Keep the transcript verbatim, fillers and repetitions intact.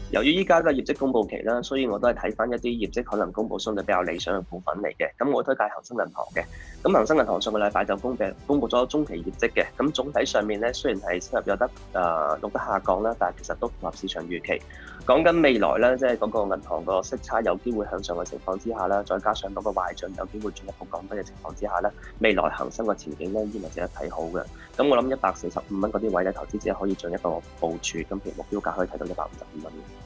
由於依家嘅業績公佈期啦，所以我都係睇翻一啲業績可能公佈相對比較理想嘅股份嚟嘅。咁我推介恒生銀行嘅。咁恒生銀行上個禮拜就公佈公佈咗中期業績嘅。咁總體上面咧，雖然係收入有得誒錄、呃、得下降啦，但係其實都符合市場預期。講緊未來咧，即係嗰個銀行個息差有機會向上嘅情況之下啦，再加上嗰個壞賬有機會進一步降低嘅情況之下咧，未來恒生嘅前景咧依然係值得睇好嘅。咁我諗一百四十五蚊嗰啲位咧，投資者可以進一步部署，咁其實目標價可以睇到一百五十五蚊。